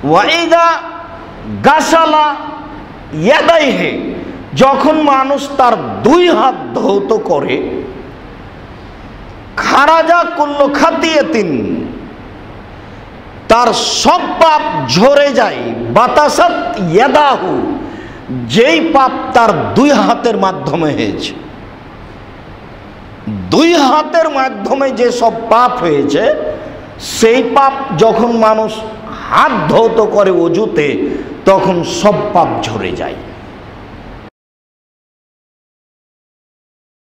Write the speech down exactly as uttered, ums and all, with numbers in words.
ওয়াইদা গাসালা ইয়াদাইহে, যখন মানুষ তার দুই হাত ধৌত করে, খারাজা কুল্লু খাতিয়াতিন, তার সব পাপ ঝরে যায়। বাতাসাত ইয়াদাহু, যেই পাপ তার দুই হাতের মাধ্যমে হয়েছে, দুই হাতের মাধ্যমে যে সব পাপ হয়েছে, সেই পাপ যখন মানুষ হাত ধৌত করে অজুতে, তখন সব পাপ ঝরে যায়।